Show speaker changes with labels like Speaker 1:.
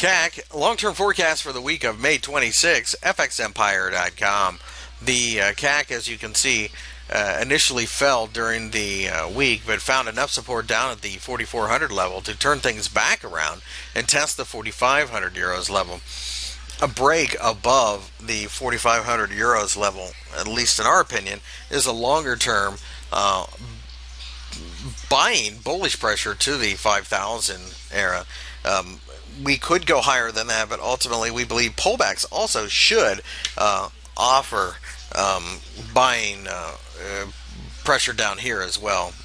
Speaker 1: CAC, long-term forecast for the week of May 26, fxempire.com. The CAC, as you can see, initially fell during the week, but found enough support down at the 4,400 level to turn things back around and test the 4,500 euros level. A break above the 4,500 euros level, at least in our opinion, is a longer-term buying bullish pressure to the 5,000 era. We could go higher than that, but ultimately we believe pullbacks also should offer buying pressure down here as well.